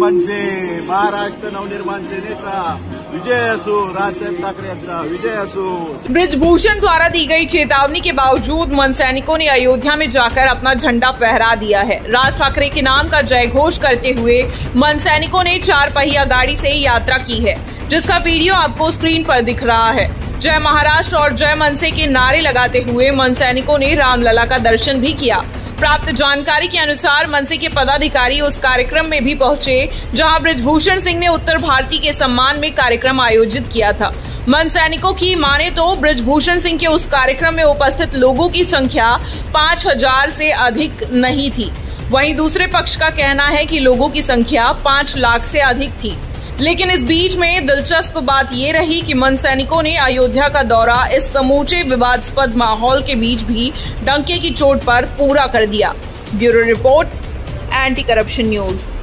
मनसे, महाराष्ट्र नवनिर्माण सेनेचा विजय असो, राजसाहेब ठाकरे यांचा विजय असो। बृजभूषण द्वारा दी गई चेतावनी के बावजूद मन सैनिकों ने अयोध्या में जाकर अपना झंडा फहरा दिया है। राज ठाकरे के नाम का जय घोष करते हुए मन सैनिकों ने 4 पहिया गाड़ी से यात्रा की है, जिसका वीडियो आपको स्क्रीन पर दिख रहा है। जय महाराष्ट्र और जय मनसे के नारे लगाते हुए मन सैनिकों ने रामलला का दर्शन भी किया। प्राप्त जानकारी के अनुसार मनसे के पदाधिकारी उस कार्यक्रम में भी पहुंचे जहां बृजभूषण सिंह ने उत्तर भारती के सम्मान में कार्यक्रम आयोजित किया था। मन सैनिकों की माने तो बृजभूषण सिंह के उस कार्यक्रम में उपस्थित लोगों की संख्या 5000 से अधिक नहीं थी। वहीं दूसरे पक्ष का कहना है कि लोगों की संख्या 5 लाख से अधिक थी। लेकिन इस बीच में दिलचस्प बात ये रही कि मन सैनिकों ने अयोध्या का दौरा इस समूचे विवादास्पद माहौल के बीच भी डंके की चोट पर पूरा कर दिया। Bureau report, anti corruption news.